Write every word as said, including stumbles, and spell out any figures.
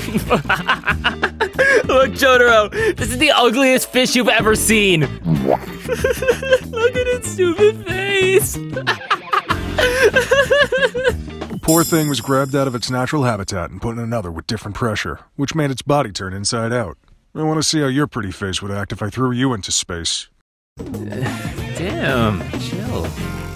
Look, Jotaro, this is the ugliest fish you've ever seen. Look at its stupid face. The poor thing was grabbed out of its natural habitat and put in another with different pressure, which made its body turn inside out. I want to see how your pretty face would act if I threw you into space. Damn, chill.